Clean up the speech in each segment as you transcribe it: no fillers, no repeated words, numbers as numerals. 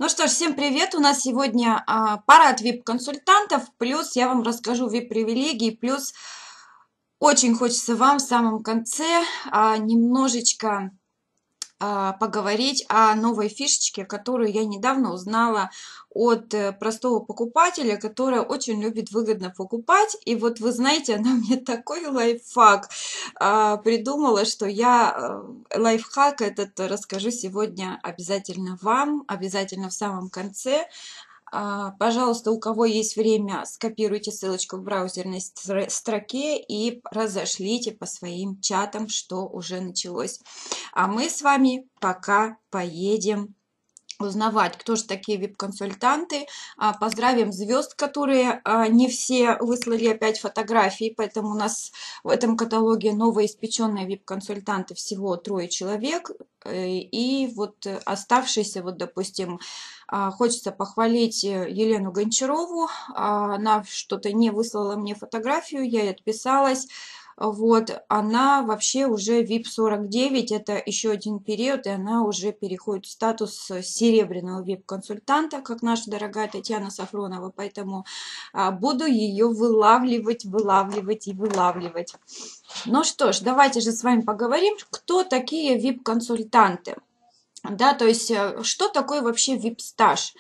Ну что ж, всем привет! У нас сегодня парад VIP-консультантов, плюс я вам расскажу VIP-привилегии, плюс очень хочется вам в самом конце немножечко поговорить о новой фишечке, которую я недавно узнала от простого покупателя, который очень любит выгодно покупать. И вот вы знаете, она мне такой лайфхак придумала, что я лайфхак этот расскажу сегодня обязательно вам, обязательно в самом конце. Пожалуйста, у кого есть время, скопируйте ссылочку в браузерной строке и разошлите по своим чатам, что уже началось. А мы с вами пока поедем узнавать, кто же такие VIP-консультанты. Поздравим звезд, которые не все выслали опять фотографии, поэтому у нас в этом каталоге новоиспеченные VIP-консультанты всего 3 человек. И вот оставшиеся, вот, допустим, хочется похвалить Елену Гончарову. Она что-то не выслала мне фотографию, я ей отписалась. Вот, она вообще уже VIP 49, это еще один период, и она уже переходит в статус серебряного VIP-консультанта, как наша дорогая Татьяна Сафронова, поэтому буду ее вылавливать и вылавливать. Ну что ж, давайте же с вами поговорим, кто такие VIP-консультанты. Да, то есть, что такое вообще VIP-стаж?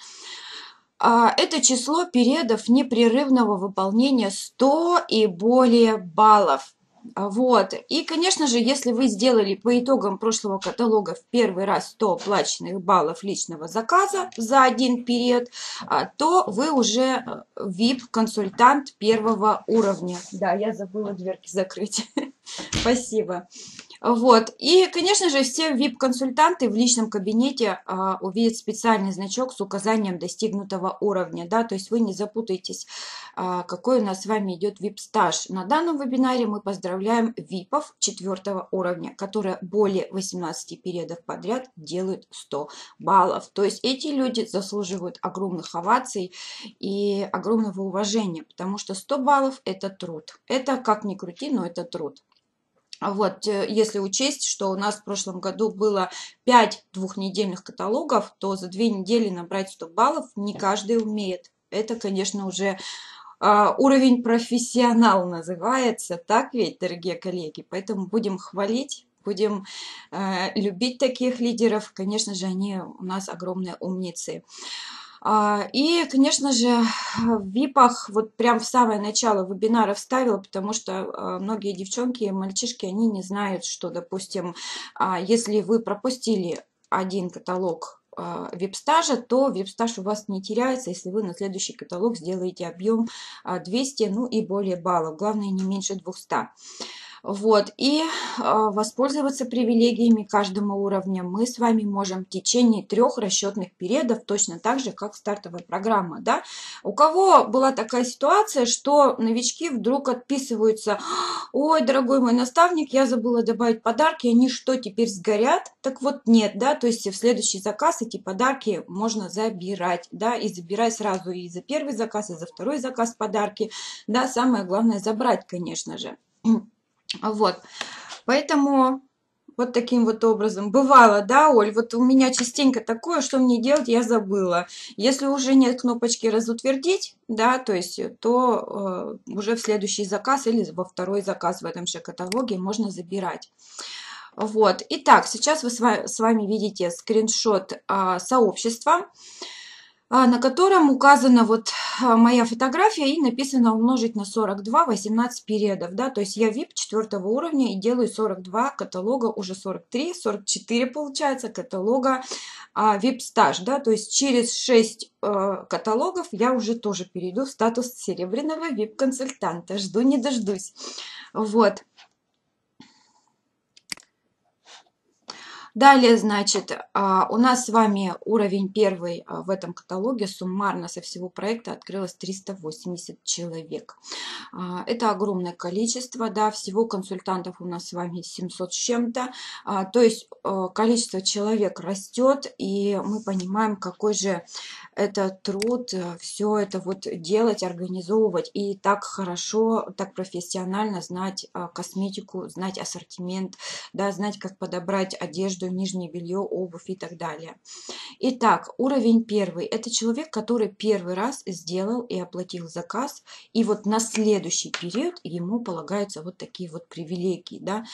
Это число периодов непрерывного выполнения 100 и более баллов. Вот. И, конечно же, если вы сделали по итогам прошлого каталога в первый раз 100 оплаченных баллов личного заказа за один период, то вы уже VIP-консультант первого уровня. Да, я забыла дверки закрыть. Спасибо. Вот. И, конечно же, все VIP-консультанты в личном кабинете увидят специальный значок с указанием достигнутого уровня. Да? То есть вы не запутаетесь, какой у нас с вами идет VIP-стаж. На данном вебинаре мы поздравляем VIP-ов 4 уровня, которые более 18 периодов подряд делают 100 баллов. То есть эти люди заслуживают огромных оваций и огромного уважения, потому что 100 баллов – это труд. Это, как ни крути, но это труд. Вот, если учесть, что у нас в прошлом году было 5 двухнедельных каталогов, то за 2 недели набрать 100 баллов не каждый умеет. Это, конечно, уже уровень профессионал называется, так ведь, дорогие коллеги? Поэтому будем хвалить, будем любить таких лидеров. Конечно же, они у нас огромные умницы. И, конечно же, в ВИПах вот прям в самое начало вебинара вставила, потому что многие девчонки и мальчишки, они не знают, что, допустим, если вы пропустили один каталог VIP-стажа, то VIP-стаж у вас не теряется, если вы на следующий каталог сделаете объем 200, ну и более баллов, главное не меньше 200. Вот, и воспользоваться привилегиями каждого уровня мы с вами можем в течение 3 расчетных периодов, точно так же, как стартовая программа, да. У кого была такая ситуация, что новички вдруг отписываются: ой, дорогой мой наставник, я забыла добавить подарки, они что, теперь сгорят? Так вот нет, да, то есть в следующий заказ эти подарки можно забирать, да, и забирать сразу и за первый заказ, и за второй заказ подарки, да, самое главное забрать, конечно же. Вот, поэтому вот таким вот образом. Бывало, да, Оль, вот у меня частенько такое, что мне делать, я забыла. Если уже нет кнопочки «Разутвердить», да, то есть, то уже в следующий заказ или во второй заказ в этом же каталоге можно забирать. Вот, итак, сейчас вы с вами видите скриншот сообщества, на котором указана вот моя фотография и написано умножить на 42, 18 периодов, да, то есть я VIP 4 уровня и делаю 42 каталога, уже 43, 44 получается каталога VIP стаж, да, то есть через 6 каталогов я уже тоже перейду в статус серебряного VIP консультанта, жду не дождусь, вот. Далее, значит, у нас с вами уровень первый в этом каталоге. Суммарно со всего проекта открылось 380 человек. Это огромное количество, да, всего консультантов у нас с вами 700 с чем-то. То есть количество человек растет, и мы понимаем, какой же это труд, все это вот делать, организовывать и так хорошо, так профессионально знать косметику, знать ассортимент, да, знать, как подобрать одежду одежду, нижнее белье, обувь и так далее. Итак, уровень первый. Это человек, который первый раз сделал и оплатил заказ, и вот на следующий период ему полагаются вот такие вот привилегии, да.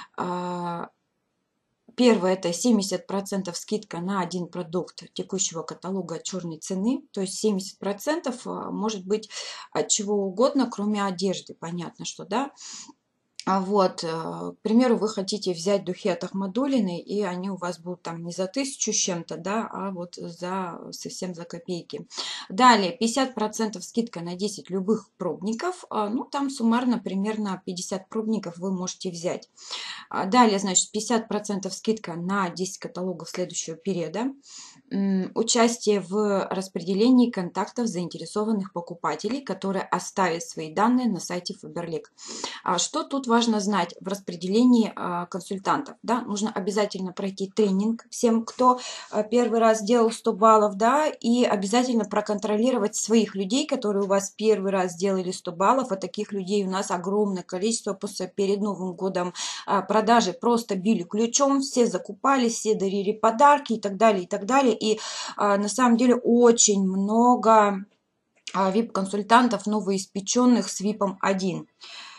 Первое — это 70% скидка на один продукт текущего каталога черной цены. То есть 70% может быть от чего угодно, кроме одежды. Понятно, что да. Вот, к примеру, вы хотите взять духи от Ахмадуллиной, и они у вас будут там не за 1000 с чем-то, да, а вот совсем за копейки. Далее, 50% скидка на 10 любых пробников, ну, там суммарно примерно 50 пробников вы можете взять. Далее, значит, 50% скидка на 10 каталогов следующего периода. Участие в распределении контактов заинтересованных покупателей, которые оставят свои данные на сайте Faberlic. Что тут важно знать в распределении консультантов? Да? Нужно обязательно пройти тренинг всем, кто первый раз делал 100 баллов, да, и обязательно проконтролировать своих людей, которые у вас первый раз сделали 100 баллов, а таких людей у нас огромное количество. Перед Новым годом продажи просто били ключом, все закупались, все дарили подарки и так далее, и так далее. И на самом деле очень много VIP-консультантов новоиспеченных с VIP 1.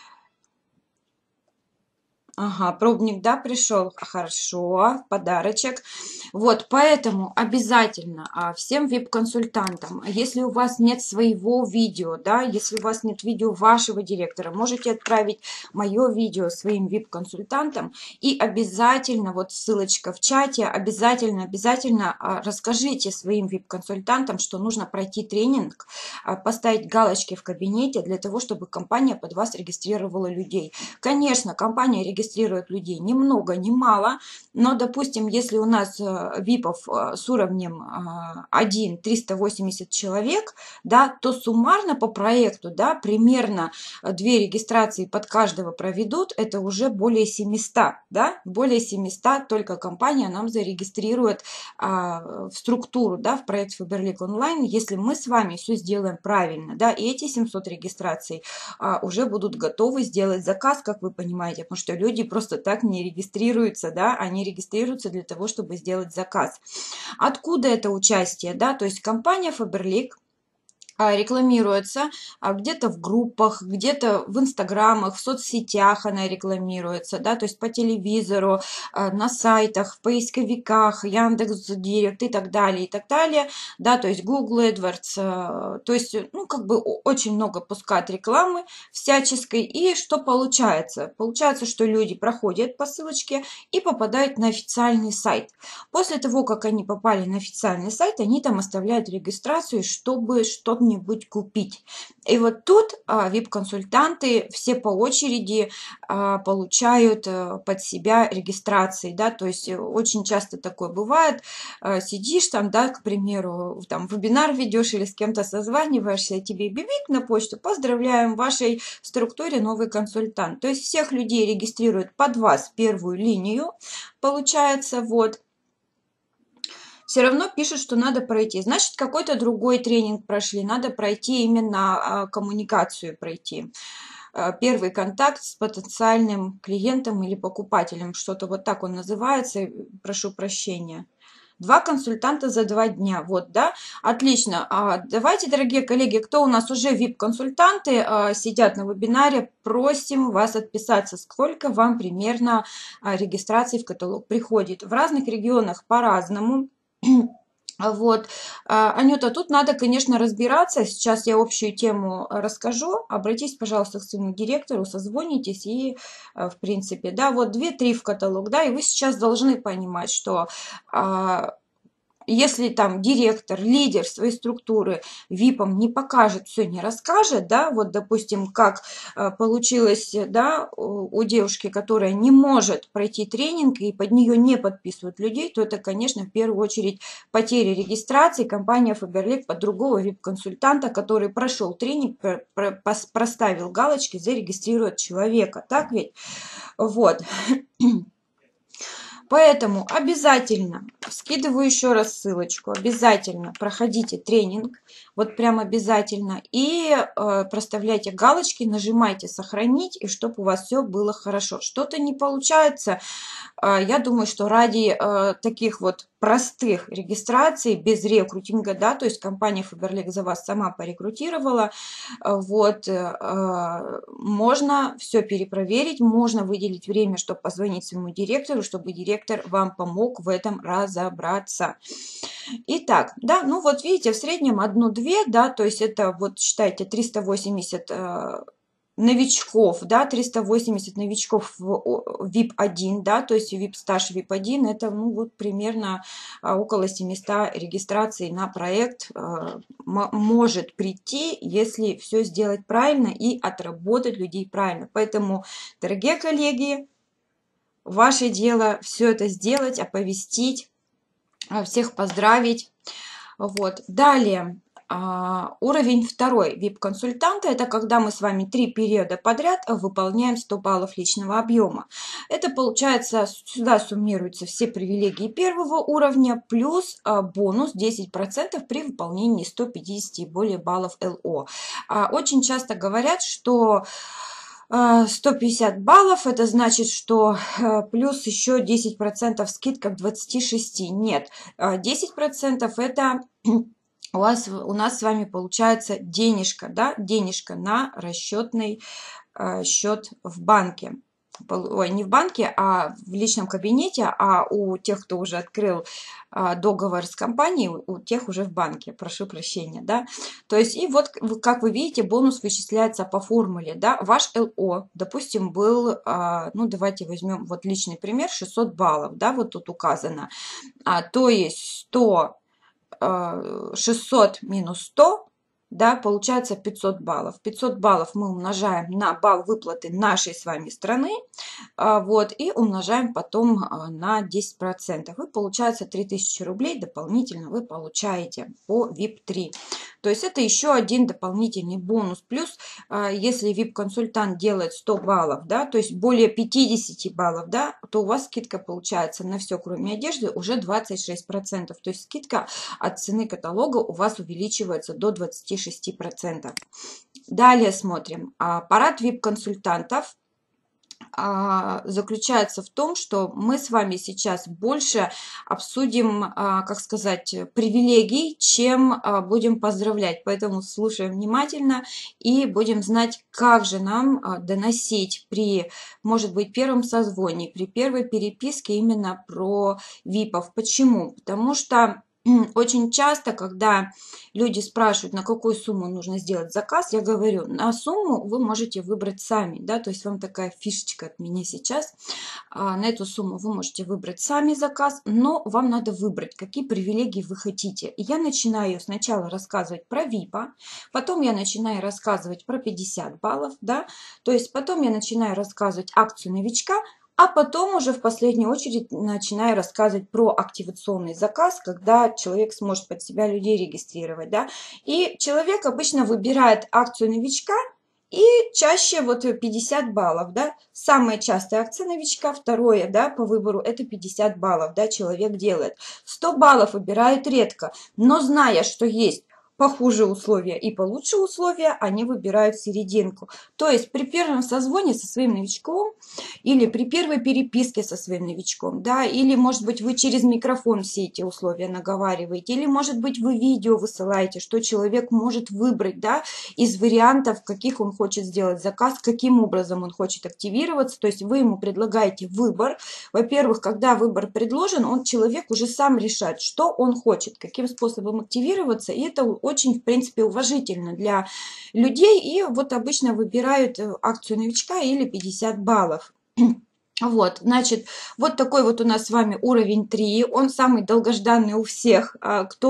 Ага, пробник, да, пришел? Хорошо, подарочек. Вот, поэтому обязательно всем VIP-консультантам, если у вас нет своего видео, да, если у вас нет видео вашего директора, можете отправить мое видео своим VIP-консультантам и обязательно, вот ссылочка в чате, обязательно расскажите своим VIP-консультантам, что нужно пройти тренинг, поставить галочки в кабинете для того, чтобы компания под вас регистрировала людей. Конечно, компания регистрирует людей ни много, ни мало, но, допустим, если у нас ВИПов с уровнем 1 380 человек, да, то суммарно по проекту, да, примерно 2 регистрации под каждого проведут, это уже более 700, да, более 700 только компания нам зарегистрирует в структуру, да, в проект Faberlic онлайн, если мы с вами все сделаем правильно, да, и эти 700 регистраций уже будут готовы сделать заказ, как вы понимаете, потому что люди просто так не регистрируются, да, они регистрируются для того, чтобы сделать заказ. Откуда это участие, да, то есть компания Faberlic рекламируется где-то в группах, где-то в инстаграмах, в соцсетях она рекламируется, да, то есть по телевизору, на сайтах, в поисковиках, Яндекс.Директ и так далее, да, то есть Google AdWords, то есть, ну, как бы очень много пускают рекламы всяческой, и что получается? Получается, что люди проходят по ссылочке и попадают на официальный сайт. После того, как они попали на официальный сайт, они там оставляют регистрацию, чтобы что-то нибудь купить. И вот тут VIP-консультанты все по очереди получают под себя регистрации, да, то есть очень часто такое бывает, сидишь там, да, к примеру, там вебинар ведешь или с кем-то созваниваешься, тебе бибик на почту, поздравляем, в вашей структуре новый консультант. То есть всех людей регистрируют под вас первую линию, получается, вот. Все равно пишут, что надо пройти. Значит, какой-то другой тренинг прошли. Надо пройти именно коммуникацию пройти. Первый контакт с потенциальным клиентом или покупателем. Что-то вот так он называется. Прошу прощения. 2 консультанта за 2 дня. Вот, да? Отлично. Давайте, дорогие коллеги, кто у нас уже VIP-консультанты, сидят на вебинаре, просим вас отписаться, сколько вам примерно регистраций в каталог приходит. В разных регионах по-разному. Вот, Анюта, тут надо, конечно, разбираться. Сейчас я общую тему расскажу. Обратитесь, пожалуйста, к своему директору, созвонитесь и, в принципе, да, вот 2-3 в каталог, да, и вы сейчас должны понимать, что если там директор, лидер своей структуры ВИПом не покажет, все не расскажет, да, вот, допустим, как получилось, да, у девушки, которая не может пройти тренинг и под нее не подписывают людей, то это, конечно, в первую очередь потеря регистрации. Компания Faberlic под другого ВИП-консультанта, который прошел тренинг, проставил галочки, зарегистрирует человека, так ведь? Вот. Поэтому обязательно, скидываю еще раз ссылочку, обязательно проходите тренинг, вот прям обязательно, и проставляйте галочки, нажимайте сохранить, и чтобы у вас все было хорошо. Что-то не получается, я думаю, что ради таких вот простых регистраций, без рекрутинга, да, то есть компания Faberlic за вас сама порекрутировала, вот, можно все перепроверить, можно выделить время, чтобы позвонить своему директору, чтобы директор вам помог в этом разобраться. Итак, да, ну вот видите, в среднем 1-2, да, то есть это вот считайте 380 новичков, да, 380 новичков в VIP-1, да, то есть VIP-стаж VIP-1, это, ну, вот примерно около 700 регистраций на проект может прийти, если все сделать правильно и отработать людей правильно. Поэтому, дорогие коллеги, ваше дело все это сделать, оповестить, всех поздравить. Вот. Далее, уровень второй VIP-консультанта – это когда мы с вами 3 периода подряд выполняем 100 баллов личного объема. Это получается, сюда суммируются все привилегии первого уровня, плюс бонус 10% при выполнении 150 и более баллов ЛО. Очень часто говорят, что 150 баллов, это значит, что плюс еще 10% скидка к 26. Нет, 10% это у нас с вами получается денежка, да, денежка на расчетный счет в банке. Ой, не в банке, а в личном кабинете, а у тех, кто уже открыл договор с компанией, у тех уже в банке, прошу прощения, да. То есть, и вот, как вы видите, бонус вычисляется по формуле, да. Ваш ЛО, допустим, был, ну, давайте возьмем вот личный пример, 600 баллов, да, вот тут указано. То есть 600 минус 100, да, получается 500 баллов. 500 баллов мы умножаем на балл выплаты нашей с вами страны, вот, и умножаем потом на 10%. И получается 3000 рублей дополнительно вы получаете по VIP-3. То есть это еще один дополнительный бонус. Плюс, если VIP-консультант делает 100 баллов, да, то есть более 50 баллов, да, то у вас скидка получается на все, кроме одежды, уже 26%. То есть скидка от цены каталога у вас увеличивается до 26%. Далее смотрим. Парад VIP-консультантов заключается в том, что мы с вами сейчас больше обсудим, как сказать, привилегий, чем будем поздравлять. Поэтому слушаем внимательно и будем знать, как же нам доносить при, может быть, первом созвоне, при первой переписке именно про ВИПов. Почему? Потому что очень часто, когда люди спрашивают, на какую сумму нужно сделать заказ, я говорю, на сумму вы можете выбрать сами, да, то есть вам такая фишечка от меня сейчас. На эту сумму вы можете выбрать сами заказ, но вам надо выбрать, какие привилегии вы хотите. И я начинаю сначала рассказывать про ВИПа, потом я начинаю рассказывать про 50 баллов, да, то есть потом я начинаю рассказывать акцию новичка, а потом уже в последнюю очередь начинаю рассказывать про активационный заказ, когда человек сможет под себя людей регистрировать, да. И человек обычно выбирает акцию новичка, и чаще вот 50 баллов, да. Самая частая акция новичка, второе, да, по выбору, это 50 баллов, да, человек делает. 100 баллов выбирают редко, но зная, что есть похуже условия и получше условия, они выбирают серединку. То есть при первом созвоне со своим новичком или при первой переписке со своим новичком, да, или, может быть, вы через микрофон все эти условия наговариваете, или, может быть, вы видео высылаете, что человек может выбрать, да, из вариантов, каких он хочет сделать заказ, каким образом он хочет активироваться. То есть вы ему предлагаете выбор. Во-первых, когда выбор предложен, человек уже сам решает, что он хочет, каким способом активироваться, и это очень, в принципе, уважительно для людей. И вот обычно выбирают акцию новичка или 50 баллов. Вот, значит, вот такой вот у нас с вами уровень 3, он самый долгожданный у всех.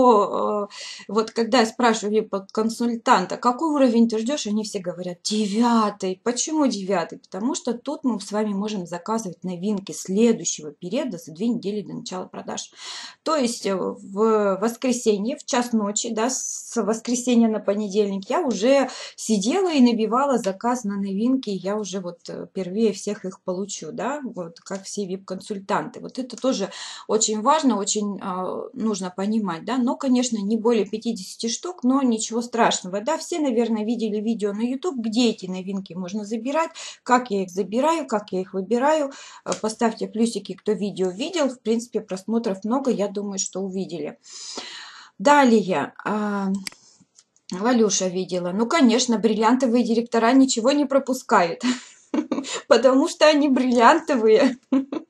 Вот когда я спрашиваю консультанта, какой уровень ты ждешь, они все говорят 9. Почему 9? Потому что тут мы с вами можем заказывать новинки следующего периода за 2 недели до начала продаж. То есть в воскресенье, в час ночи, да, с воскресенья на понедельник я уже сидела и набивала заказ на новинки, я уже вот первее всех их получу, да. да, вот как все VIP-консультанты. Вот это тоже очень важно, очень нужно понимать, да, но, конечно, не более 50 штук, но ничего страшного, да, все, наверное, видели видео на YouTube, где эти новинки можно забирать, как я их забираю, как я их выбираю. Поставьте плюсики, кто видео видел, в принципе, просмотров много, я думаю, что увидели. Далее, Валюша видела. Ну, конечно, бриллиантовые директора ничего не пропускают, потому что они бриллиантовые.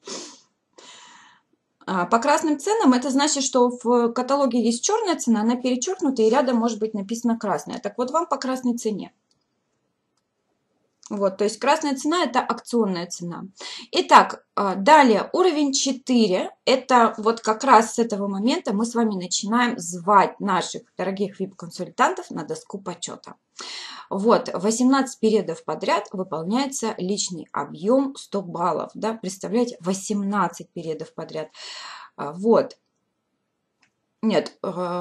По красным ценам это значит, что в каталоге есть черная цена, она перечеркнута, и рядом может быть написано красная. Так вот, вам по красной цене. Вот, то есть красная цена – это акционная цена. Итак, далее уровень 4. Это вот как раз с этого момента мы с вами начинаем звать наших дорогих VIP-консультантов на доску почета. Вот, 18 периодов подряд выполняется личный объем 100 баллов. Да? Представляете, 18 периодов подряд. Вот. Нет,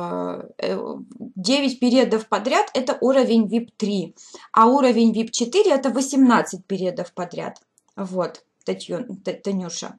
9 периодов подряд – это уровень VIP-3, а уровень VIP-4 – это 18 периодов подряд. Вот, Танюша.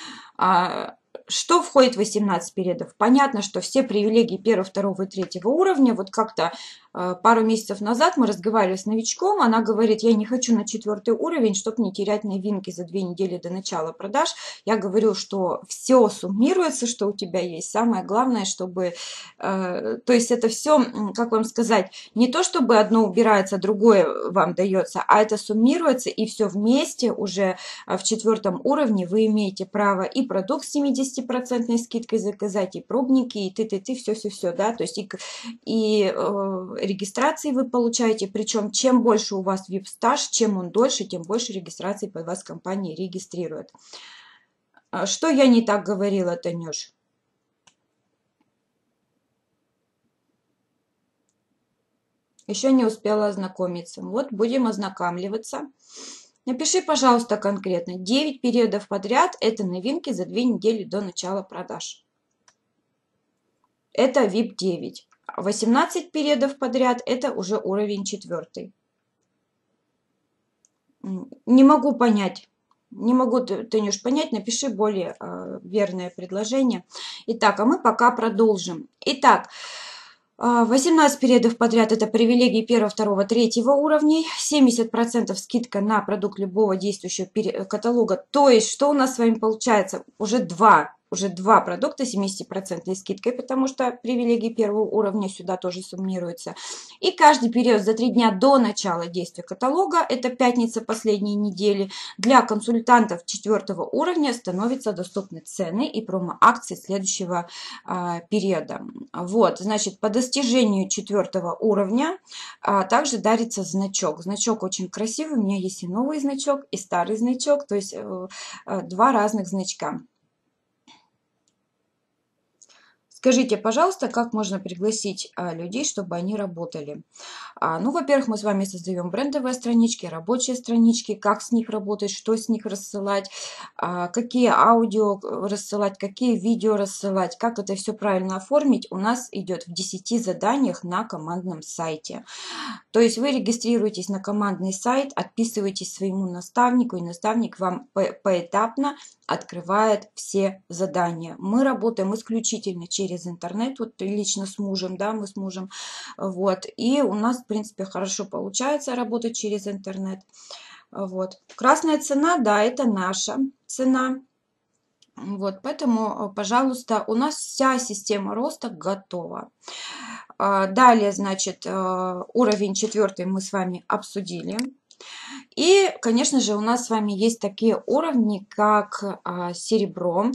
Что входит в 18 периодов? Понятно, что все привилегии 1, 2 и 3 уровня. Вот как-то пару месяцев назад мы разговаривали с новичком, она говорит, я не хочу на 4 уровень, чтобы не терять новинки за 2 недели до начала продаж. Я говорю, что все суммируется, что у тебя есть. Самое главное, чтобы... То есть это все, как вам сказать, не то, чтобы одно убирается, другое вам дается, а это суммируется, и все вместе уже в 4 уровне вы имеете право и продукт с 70% скидкой заказать, и пробники, и ты, все, да, то есть и регистрации вы получаете, причем чем больше у вас VIP-стаж, чем он дольше, тем больше регистрации под вас компания регистрирует. Что я не так говорила, Танюш? Еще не успела ознакомиться. Вот будем ознакомливаться. Напиши, пожалуйста, конкретно. 9 периодов подряд – это новинки за 2 недели до начала продаж. Это VIP 9. 18 периодов подряд – это уже уровень 4. Не могу понять. Не могу, Танюш, понять. Напиши более верное предложение. Итак, а мы пока продолжим. Итак, 18 периодов подряд – это привилегии 1, 2, 3 уровней, 70% скидка на продукт любого действующего каталога. То есть, что у нас с вами получается? Уже два продукта с 70% скидкой, потому что привилегии 1 уровня сюда тоже суммируются. И каждый период за 3 дня до начала действия каталога, это пятница последней недели, для консультантов 4 уровня становятся доступны цены и промо-акции следующего периода. Вот, значит, по достижению 4 уровня также дарится значок. Значок очень красивый, у меня есть и новый значок, и старый значок, то есть 2 разных значка. Скажите, пожалуйста, как можно пригласить людей, чтобы они работали? Ну, во-первых, мы с вами создаем брендовые странички, рабочие странички, как с них работать, что с них рассылать, какие аудио рассылать, какие видео рассылать, как это все правильно оформить, у нас идет в 10 заданиях на командном сайте. То есть вы регистрируетесь на командный сайт, отписываетесь своему наставнику, и наставник вам поэтапно открывает все задания. Мы работаем исключительно через интернет, вот лично с мужем, да, мы с мужем, вот, и у нас, в принципе, хорошо получается работать через интернет, вот. Красная цена, да, это наша цена, вот, поэтому, пожалуйста, у нас вся система роста готова. Далее, значит, уровень 4 мы с вами обсудили. И, конечно же, у нас с вами есть такие уровни, как серебро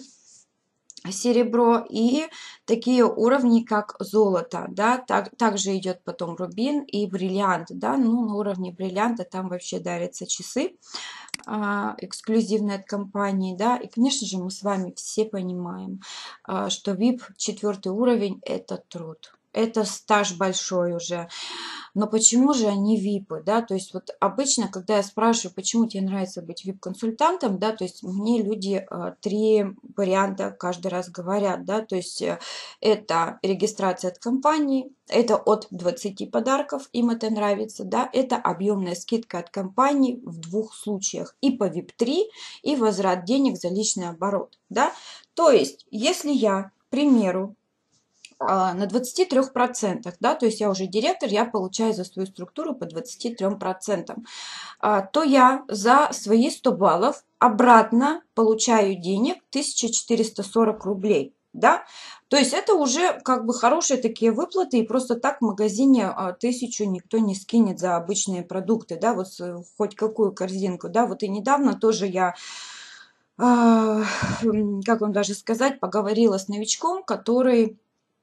и такие уровни, как золото, да, также идет потом рубин и бриллиант, да, ну, на уровне бриллианта там вообще дарятся часы эксклюзивные от компании, да, и, конечно же, мы с вами все понимаем, что VIP 4 уровень – это труд. это стаж большой уже. Но почему же они випы, да, то есть вот обычно, когда я спрашиваю, почему тебе нравится быть вип-консультантом, да, то есть мне люди три варианта каждый раз говорят, да, то есть это регистрация от компании, это от 20 подарков, им это нравится, да, это объемная скидка от компании в двух случаях, и по VIP-3, и возврат денег за личный оборот, да, то есть если я, к примеру, на 23%, да, то есть я уже директор, я получаю за свою структуру по 23%, то я за свои 100 баллов обратно получаю денег 1440 рублей. Да? То есть это уже как бы хорошие такие выплаты, и просто так в магазине 1000 никто не скинет за обычные продукты, да, вот хоть какую корзинку, да, вот и недавно тоже я, как вам даже сказать, поговорила с новичком, который,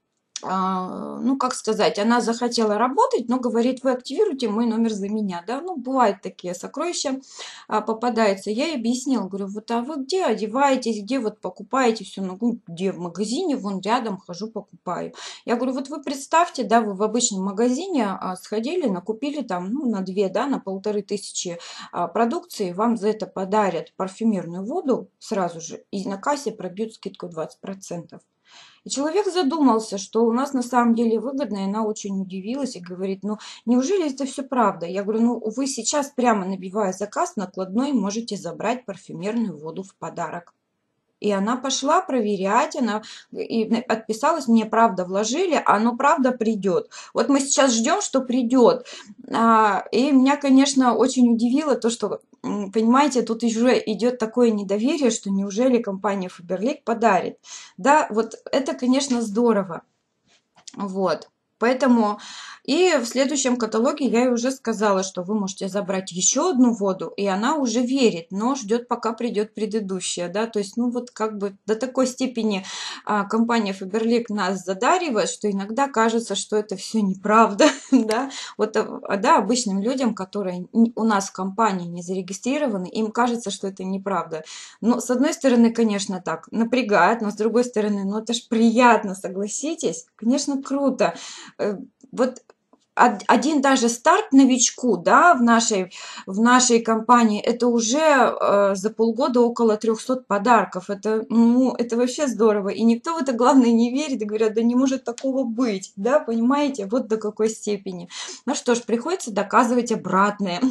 ну, как сказать, она захотела работать, но говорит, вы активируйте мой номер за меня, да, ну, бывают такие сокровища, попадаются. Я ей объяснила, говорю, вот, а вы где одеваетесь, где вот покупаете все, ну, где в магазине, вон рядом хожу, покупаю. Я говорю, вот вы представьте, да, вы в обычном магазине сходили, накупили там, ну, на 2, да, на 1500 продукции, вам за это подарят парфюмерную воду сразу же, и на кассе пробьют скидку 20%. И человек задумался, что у нас на самом деле выгодно, и она очень удивилась и говорит, ну, неужели это все правда? Я говорю, ну, вы сейчас прямо набивая заказ накладной можете забрать парфюмерную воду в подарок. И она пошла проверять, она и отписалась, мне правда вложили, оно правда придет. Вот мы сейчас ждем, что придет. И меня, конечно, очень удивило то, что, понимаете, тут уже идет такое недоверие, что неужели компания Faberlic подарит. Да, вот это, конечно, здорово. Вот. Поэтому и в следующем каталоге я ей уже сказала, что вы можете забрать еще одну воду, и она уже верит, но ждет, пока придет предыдущая, да, то есть, ну вот как бы до такой степени компания Faberlic нас задаривает, что иногда кажется, что это все неправда, да, вот, да, обычным людям, которые у нас в компании не зарегистрированы, им кажется, что это неправда. Но с одной стороны, конечно, так напрягает, но с другой стороны, ну это ж приятно, согласитесь, конечно, круто. Вот один даже старт новичку, да, в нашей компании, это уже за полгода около 300 подарков. Это, ну, это вообще здорово. И никто в это, главное, не верит и говорят, да не может такого быть, да, понимаете, вот до какой степени. Ну что ж, приходится доказывать обратное.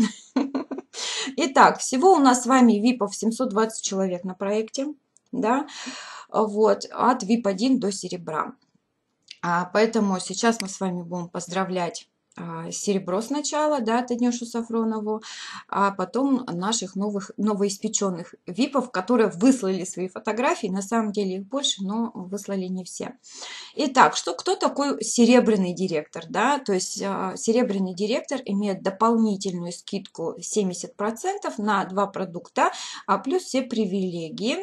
Итак, всего у нас с вами випов 720 человек на проекте, да, вот, от VIP-1 до серебра. Поэтому сейчас мы с вами будем поздравлять серебро сначала, да, Танюшу Сафронову, а потом наших новоиспеченных ВИПов, которые выслали свои фотографии. На самом деле их больше, но выслали не все. Итак, кто такой серебряный директор? Да? То есть серебряный директор имеет дополнительную скидку 70% на 2 продукта, плюс все привилегии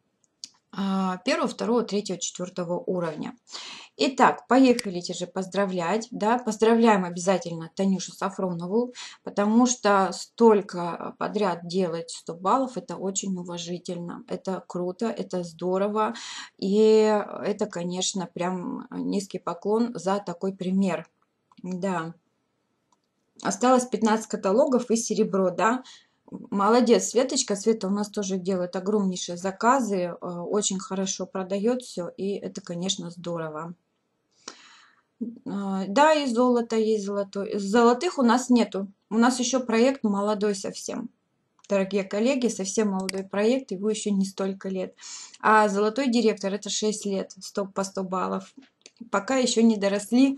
1, 2, 3, 4 уровня. Итак, поехали же поздравлять, да, поздравляем обязательно Танюшу Сафронову, потому что столько подряд делать 100 баллов, это очень уважительно, это круто, это здорово, и это, конечно, прям низкий поклон за такой пример, да. Осталось 15 каталогов и серебро, да. Молодец, Светочка. Света у нас тоже делает огромнейшие заказы, очень хорошо продает все, и это, конечно, здорово. Да, и золото есть, золотой. Золотых у нас нету. У нас еще проект молодой совсем. Дорогие коллеги, совсем молодой проект, его еще не столько лет. А золотой директор это 6 лет, по 100 баллов. Пока еще не доросли.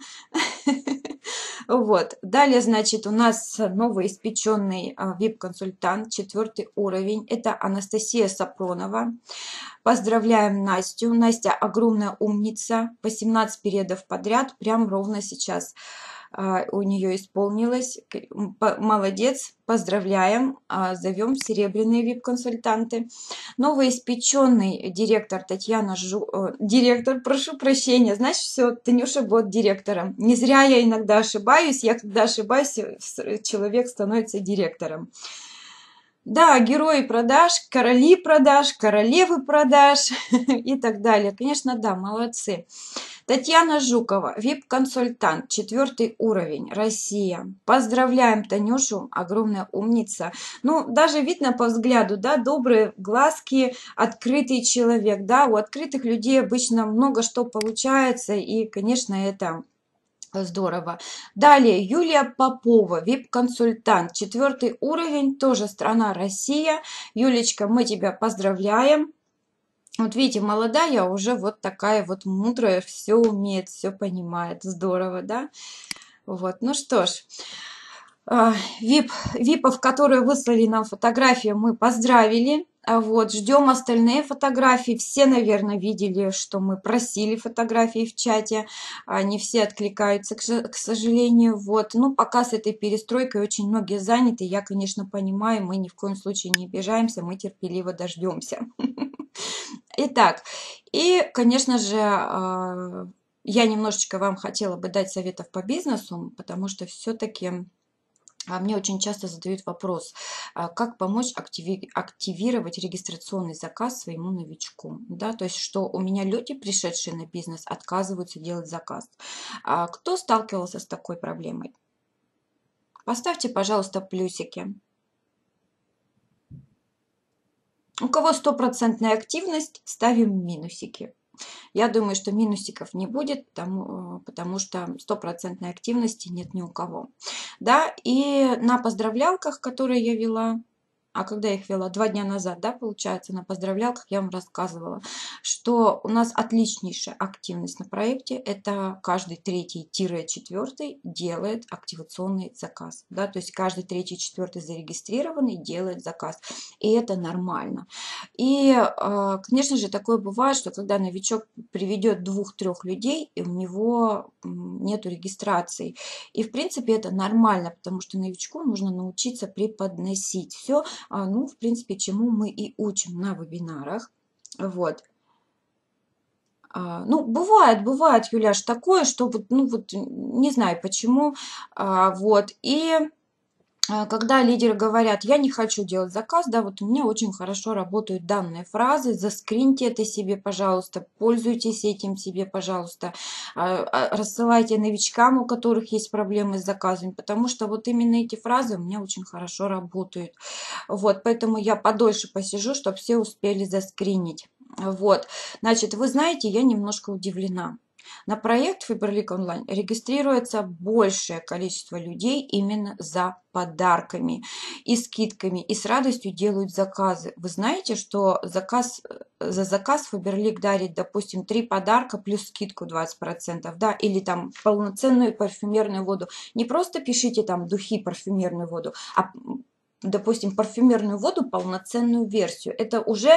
Вот. Далее, значит, у нас новоиспеченный VIP-консультант, 4 уровень. Это Анастасия Сапронова. Поздравляем Настю. Настя огромная умница. 18 периодов подряд. Прям ровно сейчас у нее исполнилось. Молодец. Поздравляем. Зовем серебряные VIP-консультанты. Новоиспеченный директор Татьяна Директор, прошу прощения. Значит, все, Танюша будет директором. Не зря я иногда ошибаюсь. Я когда ошибаюсь, человек становится директором. Да, герои продаж, короли продаж, королевы продаж и так далее. Конечно, да, молодцы. Татьяна Жукова, VIP-консультант, 4 уровень, Россия. Поздравляем Танюшу, огромная умница. Ну, даже видно по взгляду, да, добрые глазки, открытый человек, да, у открытых людей обычно много что получается, и, конечно, это здорово. Далее Юлия Попова, VIP-консультант, 4 уровень, тоже страна Россия. Юлечка, мы тебя поздравляем. Вот видите, молодая, уже вот такая вот мудрая, все умеет, все понимает. Здорово, да? Вот, ну что ж, випов, которые выслали нам фотографию, мы поздравили. Вот, ждем остальные фотографии. Все, наверное, видели, что мы просили фотографии в чате. Не все откликаются, к сожалению. Вот, ну, пока с этой перестройкой очень многие заняты. Я, конечно, понимаю, мы ни в коем случае не обижаемся, мы терпеливо дождемся. Итак, и, конечно же, я немножечко вам хотела бы дать советов по бизнесу, потому что все-таки мне очень часто задают вопрос, как помочь активировать регистрационный заказ своему новичку. Да? То есть, что у меня люди, пришедшие на бизнес, отказываются делать заказ. Кто сталкивался с такой проблемой? Поставьте, пожалуйста, плюсики. У кого стопроцентная активность, ставим минусики. Я думаю, что минусиков не будет, потому что стопроцентной активности нет ни у кого. Да, и на поздравлялках, которые я вела, а когда я их вела? 2 дня назад, да, получается, на поздравлялках я вам рассказывала, что у нас отличнейшая активность на проекте. Это каждый 3-4 делает активационный заказ. Да, то есть каждый 3-4 зарегистрированный делает заказ. И это нормально. И, конечно же, такое бывает, что когда новичок приведет 2-3 людей, и у него нету регистрации. И, в принципе, это нормально, потому что новичку нужно научиться преподносить все, ну, в принципе, чему мы и учим на вебинарах. Вот. Ну, бывает, Юляш, такое, что вот, ну, вот, не знаю почему, вот, и когда лидеры говорят, я не хочу делать заказ, да, вот у меня очень хорошо работают данные фразы, заскриньте это себе, пожалуйста, пользуйтесь этим себе, пожалуйста, рассылайте новичкам, у которых есть проблемы с заказами, потому что вот именно эти фразы у меня очень хорошо работают. Вот, поэтому я подольше посижу, чтобы все успели заскринить. Вот, значит, вы знаете, я немножко удивлена. На проект Faberlic Online регистрируется большее количество людей именно за подарками и скидками, и с радостью делают заказы. Вы знаете, что за заказ Faberlic дарит, допустим, 3 подарка плюс скидку 20%, да, или там полноценную парфюмерную воду. Не просто пишите там духи, парфюмерную воду, а, допустим, парфюмерную воду, полноценную версию. Это уже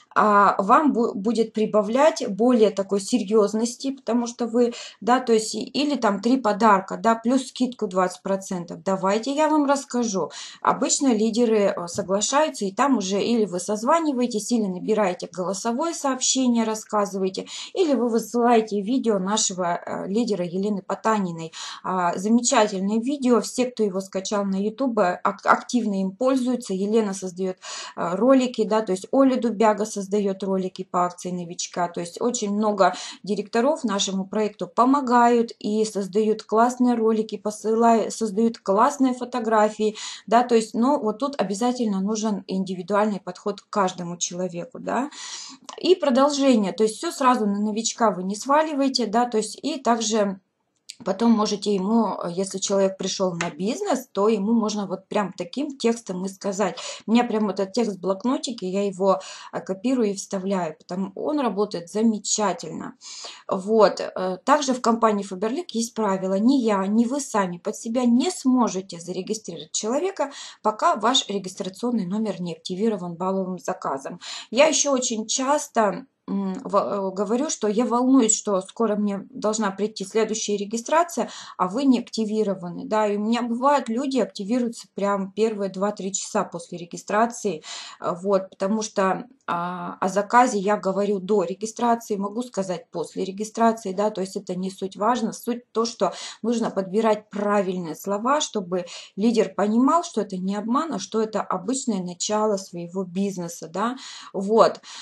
вам будет прибавлять более такой серьезности, потому что вы, да, то есть, или там 3 подарка, да, плюс скидку 20%. Давайте я вам расскажу. Обычно лидеры соглашаются, и там уже или вы созваниваетесь, или набираете голосовое сообщение, рассказываете, или вы высылаете видео нашего лидера Елены Потаниной. Замечательное видео, все, кто его скачал на YouTube, активно им пользуются. Елена создает ролики, да, то есть Оля Дубяга создает ролики по акции новичка. То есть очень много директоров нашему проекту помогают и создают классные ролики, создают классные фотографии, да, то есть, но вот тут обязательно нужен индивидуальный подход к каждому человеку, да. И продолжение, то есть все сразу на новичка вы не сваливаете, да, то есть и также потом можете ему, если человек пришел на бизнес, то ему можно вот прям таким текстом и сказать. У меня прям этот текст в блокнотике, я его копирую и вставляю, потому он работает замечательно. Вот. Также в компании Faberlic есть правило. Ни я, ни вы сами под себя не сможете зарегистрировать человека, пока ваш регистрационный номер не активирован балловым заказом. Я еще очень часто говорю, что я волнуюсь, что скоро мне должна прийти следующая регистрация, а вы не активированы. Да, и у меня бывают люди активируются прям первые 2-3 часа после регистрации, вот, потому что о заказе я говорю до регистрации, могу сказать после регистрации, да, то есть это не суть важно, суть то, что нужно подбирать правильные слова, чтобы лидер понимал, что это не обман, а что это обычное начало своего бизнеса, да, вот.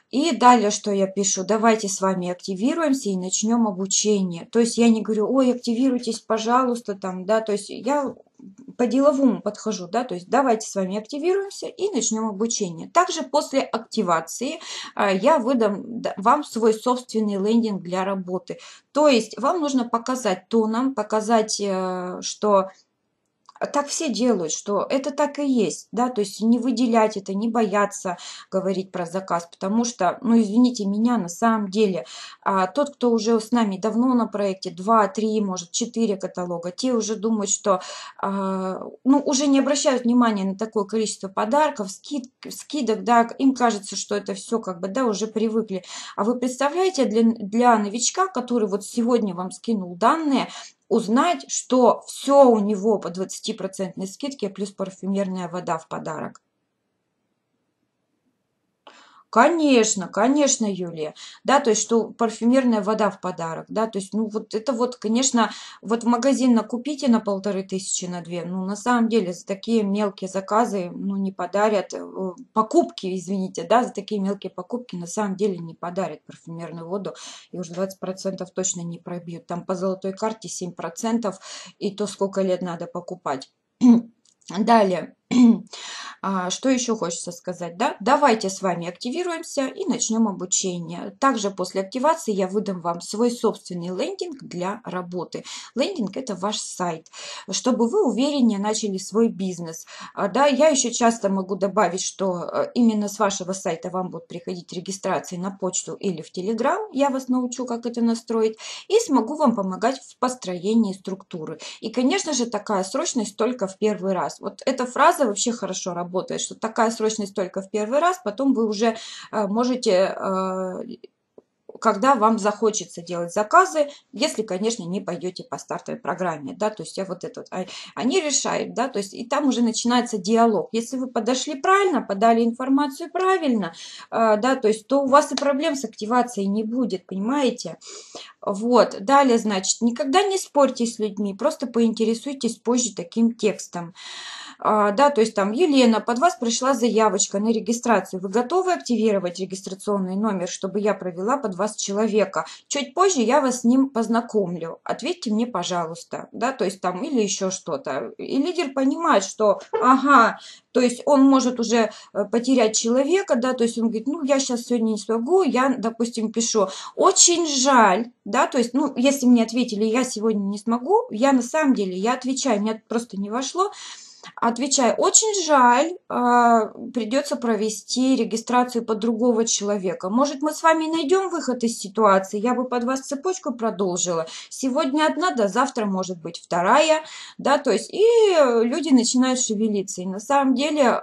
И далее, что я пишу, давайте с вами активируемся и начнем обучение. То есть я не говорю, ой, активируйтесь, пожалуйста, там, да, то есть я по-деловому подхожу, да, то есть давайте с вами активируемся и начнем обучение. Также после активации я выдам вам свой собственный лендинг для работы. То есть вам нужно показать тоном, показать, что так все делают, что это так и есть, да, то есть не выделять это, не бояться говорить про заказ, потому что, ну, извините меня, на самом деле, тот, кто уже с нами давно на проекте, 2, 3, может, 4 каталога, те уже думают, что, ну, уже не обращают внимания на такое количество подарков, скидок, да, им кажется, что это все как бы, да, уже привыкли. А вы представляете, для новичка, который вот сегодня вам скинул данные, узнать, что все у него по 20% скидке плюс парфюмерная вода в подарок. Конечно, конечно, Юлия. Да, то есть, что парфюмерная вода в подарок, да, то есть, ну, вот это вот, конечно, вот в магазин накупите на 1500, на 2, ну, на самом деле, за такие мелкие заказы, ну, не подарят, покупки, извините, да, за такие мелкие покупки на самом деле не подарят парфюмерную воду, и уже 20% точно не пробьют. Там по золотой карте 7%, и то сколько лет надо покупать. Далее. Что еще хочется сказать, да? Давайте с вами активируемся и начнем обучение. Также после активации я выдам вам свой собственный лендинг для работы. Лендинг – это ваш сайт, чтобы вы увереннее начали свой бизнес. Да, я еще часто могу добавить, что именно с вашего сайта вам будут приходить регистрации на почту или в Telegram. Я вас научу, как это настроить, и смогу вам помогать в построении структуры. И, конечно же, такая срочность только в первый раз. Вот эта фраза вообще хорошо работает, что такая срочность только в первый раз, потом вы уже можете, когда вам захочется делать заказы, если, конечно, не пойдете по стартовой программе, да, то есть я вот это вот, они решают, да, то есть и там уже начинается диалог. Если вы подошли правильно, подали информацию правильно, да, то есть то у вас и проблем с активацией не будет, понимаете? Вот, далее, значит, никогда не спорьте с людьми, просто поинтересуйтесь позже таким текстом. Да, то есть там, Елена, под вас пришла заявочка на регистрацию. Вы готовы активировать регистрационный номер, чтобы я провела под вас человека? Чуть позже я вас с ним познакомлю. Ответьте мне, пожалуйста. Да, то есть там или еще что-то. И лидер понимает, что, ага, то есть он может уже потерять человека, да, то есть он говорит, ну, я сейчас сегодня не смогу, я, допустим, пишу, очень жаль, да, то есть, ну, если мне ответили, я сегодня не смогу, я на самом деле, я отвечаю, мне просто не вошло, отвечаю, очень жаль, придется провести регистрацию под другого человека. Может, мы с вами найдем выход из ситуации? Я бы под вас цепочку продолжила. Сегодня одна, да завтра может быть вторая, да, то есть и люди начинают шевелиться. И на самом деле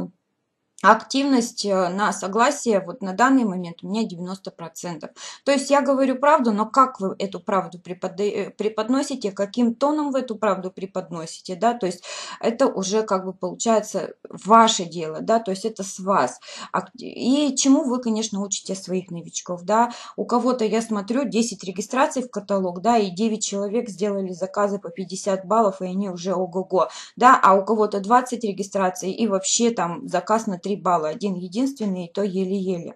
активность на согласие вот на данный момент у меня 90%. То есть я говорю правду, но как вы эту правду преподносите, каким тоном вы эту правду преподносите, да, то есть это уже как бы получается ваше дело, да, то есть это с вас. И чему вы, конечно, учите своих новичков, да, у кого-то, я смотрю, 10 регистраций в каталог, да, и 9 человек сделали заказы по 50 баллов, и они уже ого-го, да, а у кого-то 20 регистраций и вообще там заказ на 3 балла, один единственный, и то еле-еле.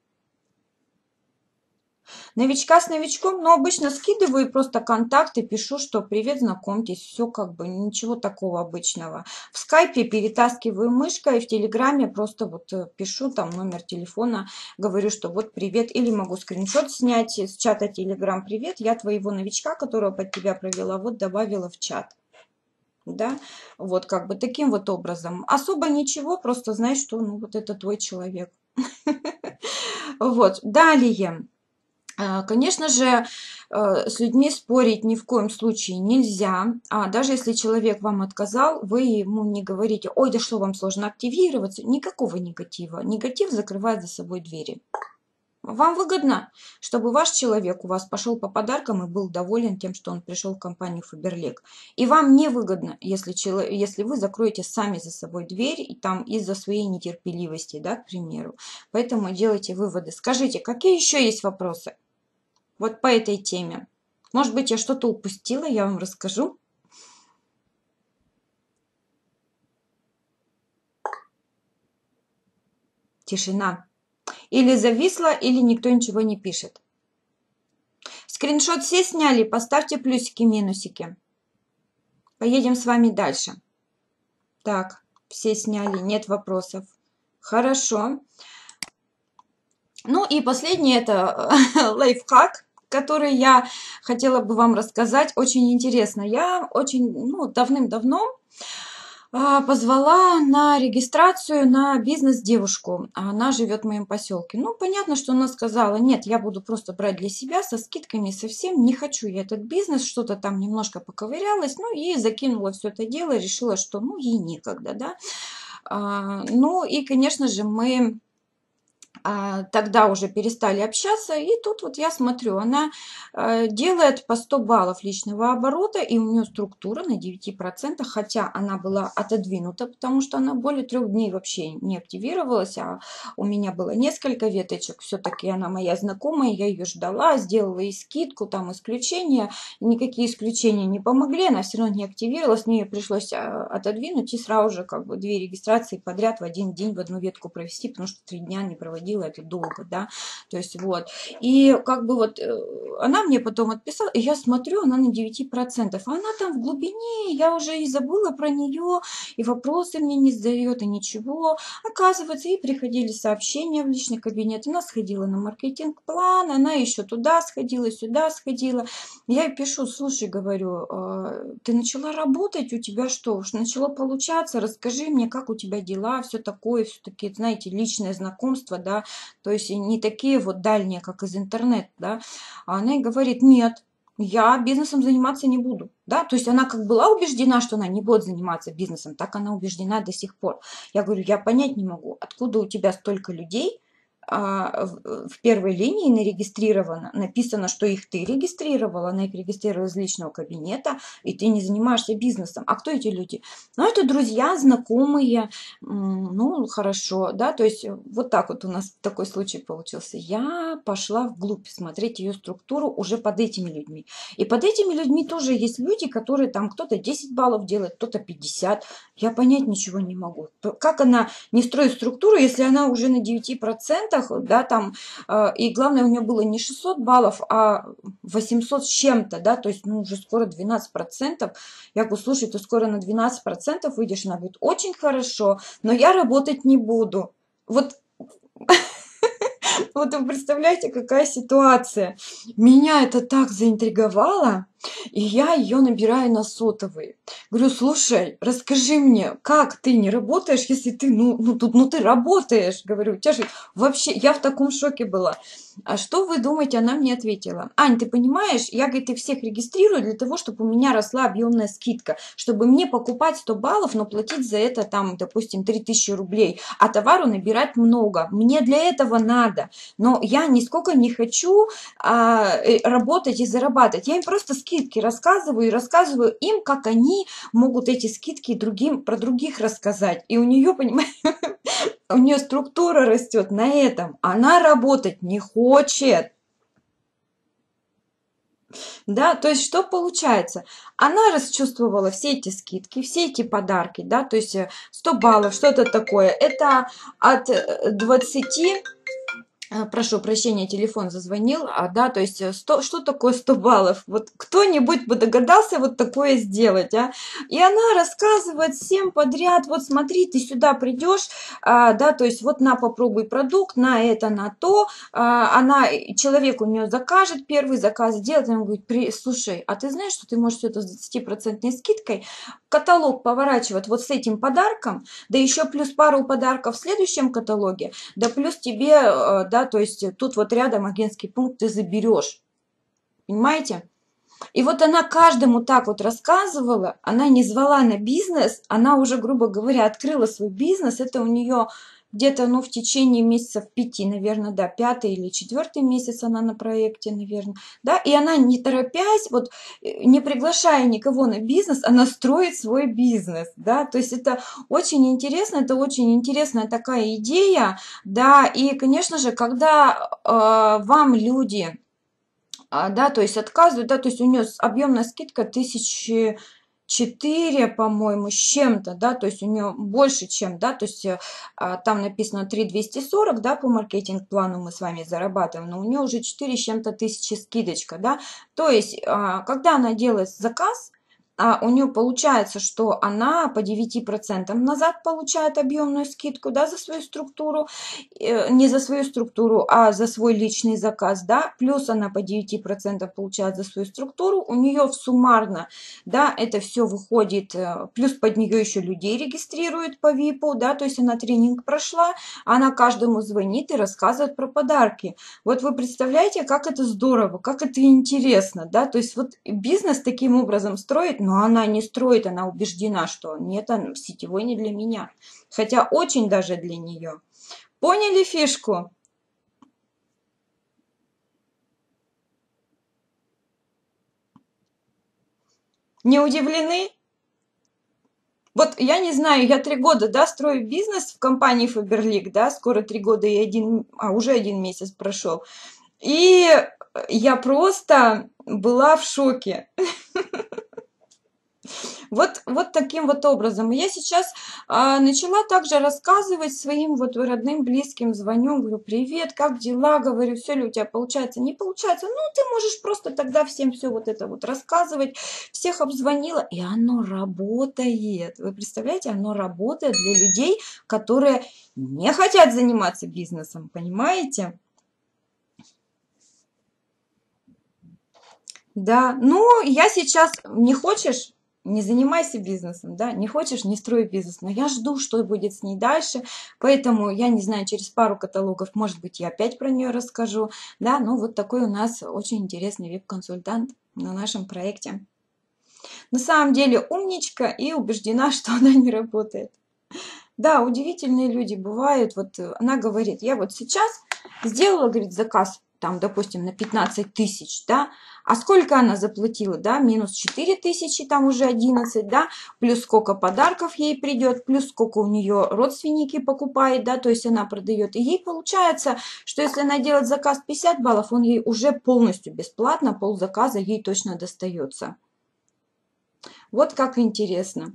Новичка с новичком, но обычно скидываю просто контакты, пишу, что привет, знакомьтесь, все как бы, ничего такого обычного. В скайпе перетаскиваю мышкой, в телеграме просто вот пишу там номер телефона, говорю, что вот привет, или могу скриншот снять с чата телеграм, привет, я твоего новичка, которого под тебя провела, вот добавила в чат. Да, вот как бы таким вот образом. Особо ничего, просто знаешь, что ну вот это твой человек. Вот, далее. Конечно же, с людьми спорить ни в коем случае нельзя. Даже если человек вам отказал, вы ему не говорите, ой, да что вам сложно активироваться. Никакого негатива. Негатив закрывает за собой двери. Вам выгодно, чтобы ваш человек у вас пошел по подаркам и был доволен тем, что он пришел в компанию Фаберлик. И вам не выгодно, если вы закроете сами за собой дверь и там из-за своей нетерпеливости, да, к примеру. Поэтому делайте выводы. Скажите, какие еще есть вопросы вот по этой теме? Может быть, я что-то упустила, я вам расскажу. Тишина. Или зависло, или никто ничего не пишет. Скриншот все сняли, поставьте плюсики, минусики. Поедем с вами дальше. Так, все сняли, нет вопросов. Хорошо. Ну и последний это лайфхак, который я хотела бы вам рассказать. Очень интересно. Я давным-давно позвала на регистрацию на бизнес девушку. Она живет в моем поселке. Ну, понятно, что она сказала, нет, я буду просто брать для себя со скидками, совсем не хочу я этот бизнес, что-то там немножко поковырялась, ну и закинула все это дело, решила, что ну ей некогда, да. Ну и, конечно же, мы тогда уже перестали общаться, и тут вот я смотрю, она делает по 100 баллов личного оборота, и у нее структура на 9%, хотя она была отодвинута, потому что она более 3 дней вообще не активировалась, а у меня было несколько веточек, все-таки она моя знакомая, я ее ждала, сделала ей скидку, там исключения, никакие исключения не помогли, она все равно не активировалась, мне ее пришлось отодвинуть и сразу же как бы 2 регистрации подряд в один день в одну ветку провести, потому что 3 дня не проводила, это долго, да, то есть вот, и как бы вот она мне потом отписала, и я смотрю, она на 9%, а она там в глубине, я уже и забыла про нее, и вопросы мне не задает, и ничего, оказывается, и приходили сообщения в личный кабинет, она сходила на маркетинг-план, она еще туда сходила, сюда сходила, я ей пишу, слушай, говорю, ты начала работать, у тебя что, уж начало получаться, расскажи мне, как у тебя дела, все такое, все-таки, знаете, личное знакомство, да, то есть не такие вот дальние, как из интернета, да, а она и говорит, нет, я бизнесом заниматься не буду, да, то есть она как была убеждена, что она не будет заниматься бизнесом, так она убеждена до сих пор. Я говорю, я понять не могу, откуда у тебя столько людей, в первой линии нарегистрировано, написано, что их ты регистрировала, она их регистрировала из личного кабинета, и ты не занимаешься бизнесом. А кто эти люди? Ну, это друзья, знакомые, ну, хорошо, да, то есть вот так вот у нас такой случай получился. Я пошла вглубь смотреть ее структуру уже под этими людьми. И под этими людьми тоже есть люди, которые там кто-то 10 баллов делает, кто-то 50. Я понять ничего не могу. Как она не строит структуру, если она уже на 9%, да, там, и главное, у нее было не 600 баллов, а 800 с чем-то, да, то есть, ну, уже скоро 12%. Я говорю, слушай, ты скоро на 12% выйдешь, она говорит, очень хорошо, но я работать не буду. Вот, вот вы представляете, какая ситуация. Меня это так заинтриговало, и я ее набираю на сотовый. Говорю, слушай, расскажи мне, как ты не работаешь, если ты, ты работаешь. Говорю, у тебя же вообще, я в таком шоке была. А что вы думаете, она мне ответила? Ань, ты понимаешь, я, говорит, их всех регистрирую для того, чтобы у меня росла объемная скидка, чтобы мне покупать 100 баллов, но платить за это, там, допустим, 3000 рублей, а товару набирать много. Мне для этого надо, но я нисколько не хочу работать и зарабатывать. Я им просто скидки рассказываю и рассказываю им, как они могут эти скидки про других рассказать. И у нее, понимаете, у нее структура растет на этом. Она работать не хочет. Да, то есть что получается? Она расчувствовала все эти скидки, все эти подарки, да, то есть 100 баллов, что-то такое. Это от 20... Прошу прощения, телефон зазвонил, да, то есть что такое 100 баллов? Вот кто-нибудь бы догадался вот такое сделать, а? И она рассказывает всем подряд, вот смотри, ты сюда придешь, да, то есть вот на, попробуй продукт, на это, на то, человек у нее закажет, первый заказ сделает, он говорит, слушай, а ты знаешь, что ты можешь все это с 20% скидкой, каталог поворачивать вот с этим подарком, да еще плюс пару подарков в следующем каталоге, да плюс тебе, да, то есть тут вот рядом агентский пункт ты заберешь. Понимаете? И вот она каждому так вот рассказывала, она не звала на бизнес, она уже, грубо говоря, открыла свой бизнес, это у нее где-то, ну, в течение месяцев 5, наверное, да, 5-й или 4-й месяц она на проекте, наверное, да, и она, не торопясь, вот, не приглашая никого на бизнес, она строит свой бизнес, да, то есть это очень интересная такая идея, да, и, конечно же, когда вам люди, да, то есть отказывают, да, то есть у нее объемная скидка 1400 4, по-моему, с чем-то, да, то есть у нее больше, чем, да, то есть там написано 3240, да, по маркетинг-плану мы с вами зарабатываем, но у нее уже 4 с чем-то тысячи скидочка, да, то есть когда она делает заказ, у нее получается, что она по 9% назад получает объемную скидку, да, за свою структуру, не за свою структуру, а за свой личный заказ, да, плюс она по 9% получает за свою структуру, у нее суммарно, да, это все выходит, плюс под нее еще людей регистрируют по ВИПу, да, то есть она тренинг прошла, она каждому звонит и рассказывает про подарки. Вот вы представляете, как это здорово, как это интересно, да, то есть вот бизнес таким образом строит, но она не строит, она убеждена, что нет, сетевой не для меня, хотя очень даже для нее. Поняли фишку? Не удивлены? Вот я не знаю, я 3 года, да, строю бизнес в компании Faberlic, да, скоро 3 года и уже 1 месяц прошел. И я просто была в шоке. Вот таким вот образом. Я сейчас начала также рассказывать своим вот родным, близким, звоню, говорю, привет, как дела, говорю, все ли у тебя получается, не получается, ну, ты можешь просто тогда всем все вот это вот рассказывать, всех обзвонила, и оно работает. Вы представляете, оно работает для людей, которые не хотят заниматься бизнесом, понимаете? Да, ну, я сейчас, не хочешь, не занимайся бизнесом, да, не хочешь, не строй бизнес, но я жду, что будет с ней дальше, поэтому, я не знаю, через пару каталогов, может быть, я опять про нее расскажу, да, ну, вот такой у нас очень интересный веб-консультант на нашем проекте. На самом деле умничка и убеждена, что она не работает. Да, удивительные люди бывают. Вот она говорит, я вот сейчас сделала, говорит, заказ, там, допустим, на 15 тысяч, да, а сколько она заплатила, да, минус 4 тысячи, там уже 11, да, плюс сколько подарков ей придет, плюс сколько у нее родственники покупают, да, то есть она продает. И ей получается, что если она делает заказ 50 баллов, он ей уже полностью бесплатно, ползаказа ей точно достается. Вот как интересно.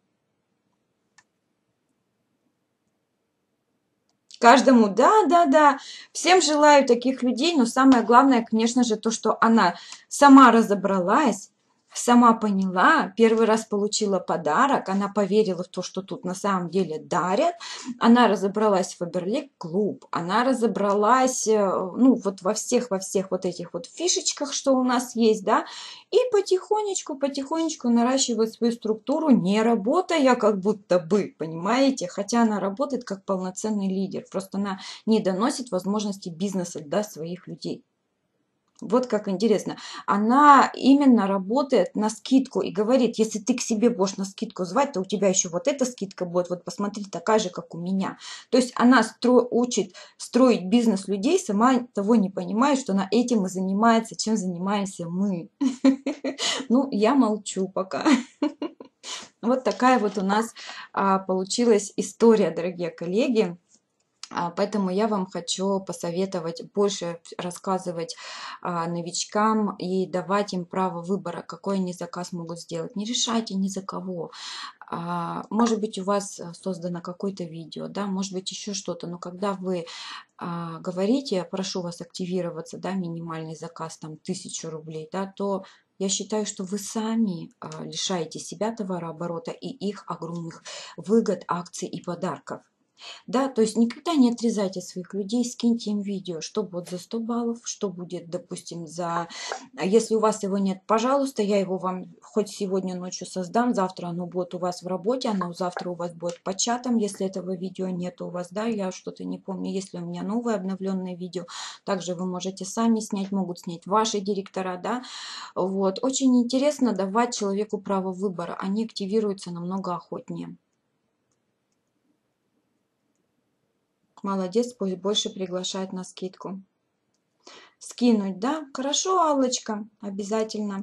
Каждому, да, да, да. Всем желаю таких людей, но самое главное, конечно же, то, что она сама разобралась, сама поняла, первый раз получила подарок, она поверила в то, что тут на самом деле дарят, она разобралась в Faberlic клуб, она разобралась, ну, вот во всех вот этих вот фишечках, что у нас есть, да, и потихонечку, потихонечку наращивает свою структуру, не работая как будто бы, понимаете, хотя она работает как полноценный лидер, просто она не доносит возможности бизнеса до своих людей. Вот как интересно. Она именно работает на скидку и говорит, если ты к себе будешь на скидку звать, то у тебя еще вот эта скидка будет, вот посмотри, такая же, как у меня. То есть она учит строить бизнес людей, сама того не понимает, что она этим и занимается, чем занимаемся мы. Ну, я молчу пока. Вот такая вот у нас получилась история, дорогие коллеги. Поэтому я вам хочу посоветовать больше рассказывать новичкам и давать им право выбора, какой они заказ могут сделать. Не решайте ни за кого. Может быть, у вас создано какое-то видео, да, может быть, еще что-то, но когда вы говорите, прошу вас активироваться, да, минимальный заказ там 1000 рублей, да, то я считаю, что вы сами лишаете себя товарооборота и их огромных выгод, акций и подарков. Да, то есть никогда не отрезайте своих людей, скиньте им видео, что будет за 100 баллов, что будет, допустим, если у вас его нет, пожалуйста, я его вам хоть сегодня ночью создам, завтра оно будет у вас в работе, оно завтра у вас будет по чатам, если этого видео нет у вас, да, я что-то не помню, если у меня новое обновленное видео, также вы можете сами снять, могут снять ваши директора, да, вот, очень интересно давать человеку право выбора, они активируются намного охотнее. Молодец, пусть больше приглашает на скидку. Скинуть, да? Хорошо, Аллочка, обязательно.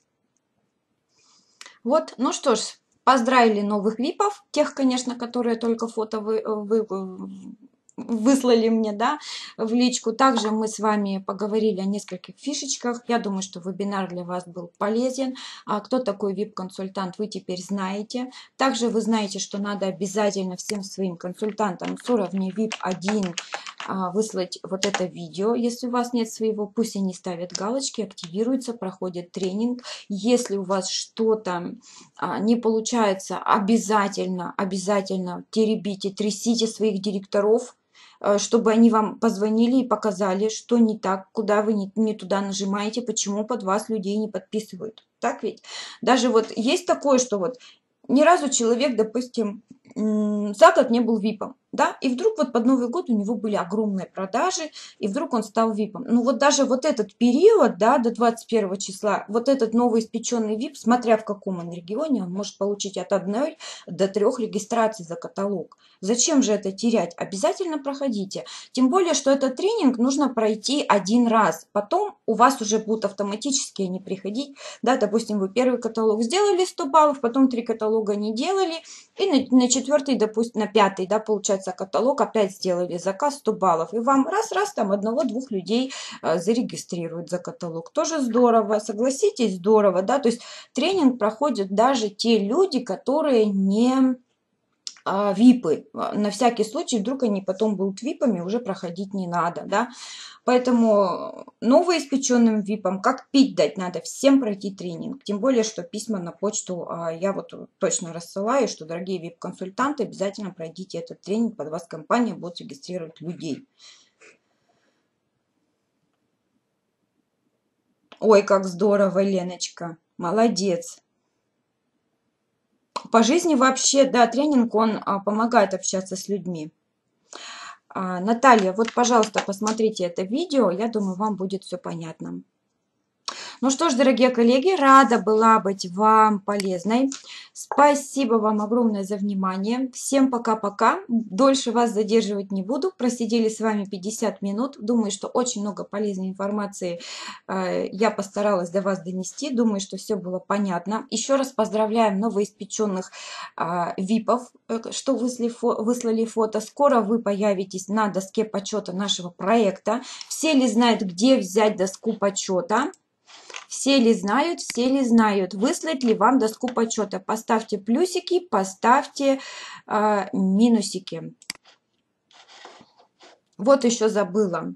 Вот, ну что ж, поздравили новых випов, тех, конечно, которые только фото выслали мне, да, в личку. Также мы с вами поговорили о нескольких фишечках. Я думаю, что вебинар для вас был полезен. А кто такой VIP-консультант, вы теперь знаете. Также вы знаете, что надо обязательно всем своим консультантам с уровня VIP 1 выслать вот это видео. Если у вас нет своего, пусть они ставят галочки, активируются, проходят тренинг. Если у вас что-то не получается, обязательно теребите, трясите своих директоров, чтобы они вам позвонили и показали, что не так, куда вы не туда нажимаете, почему под вас людей не подписывают. Так ведь? Даже вот есть такое, что вот ни разу человек, допустим, за год не был випом, да, и вдруг вот под Новый год у него были огромные продажи, и вдруг он стал випом. Ну вот даже вот этот период, да, до 21 числа, вот этот новоиспеченный вип, смотря в каком он регионе, он может получить от 1 до 3 регистраций за каталог. Зачем же это терять? Обязательно проходите. Тем более, что этот тренинг нужно пройти один раз. Потом у вас уже будут автоматически они приходить. Да, допустим, вы первый каталог сделали 100 баллов, потом 3 каталога не делали. И на 4, допустим, на 5, да, получается, каталог опять сделали заказ 100 баллов. И вам раз-раз там 1-2 людей зарегистрируют за каталог. Тоже здорово, согласитесь, здорово, да. То есть тренинг проходят даже те люди, которые не випы. На всякий случай, вдруг они потом будут випами, уже проходить не надо, да. Поэтому новоиспеченным випам, как пить дать, надо всем пройти тренинг. Тем более, что письма на почту я вот точно рассылаю, что, дорогие вип-консультанты, обязательно пройдите этот тренинг, под вас компания будет регистрировать людей. Ой, как здорово, Леночка, молодец. По жизни вообще, да, тренинг, он помогает общаться с людьми. Наталья, вот, пожалуйста, посмотрите это видео, я думаю, вам будет все понятно. Ну что ж, дорогие коллеги, рада была быть вам полезной. Спасибо вам огромное за внимание. Всем пока-пока. Дольше вас задерживать не буду. Просидели с вами 50 минут. Думаю, что очень много полезной информации я постаралась до вас донести. Думаю, что все было понятно. Еще раз поздравляем новоиспеченных ВИПов, что выслали фото. Скоро вы появитесь на доске почета нашего проекта. Все ли знают, где взять доску почета? Все ли знают, выслать ли вам доску почета. Поставьте плюсики, поставьте минусики. Вот еще забыла.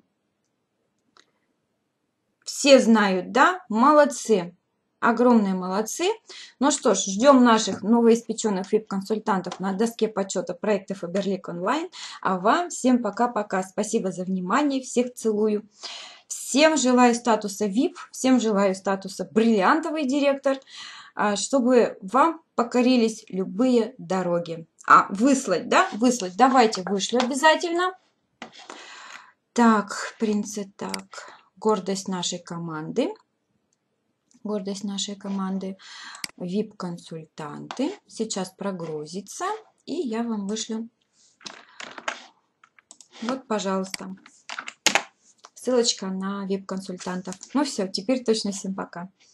Все знают, да? Молодцы. Огромные молодцы. Ну что ж, ждем наших новоиспеченных VIP-консультантов на доске почета проекта Faberlic Online. А вам всем пока-пока. Спасибо за внимание. Всех целую. Всем желаю статуса VIP, всем желаю статуса бриллиантовый директор, чтобы вам покорились любые дороги. Выслать, да? Выслать. Давайте вышлю обязательно. Так, принцы, так. Гордость нашей команды. Гордость нашей команды. VIP-консультанты. Сейчас прогрузится, и я вам вышлю. Вот, пожалуйста. Ссылочка на VIP-консультантов. Ну все, теперь точно всем пока.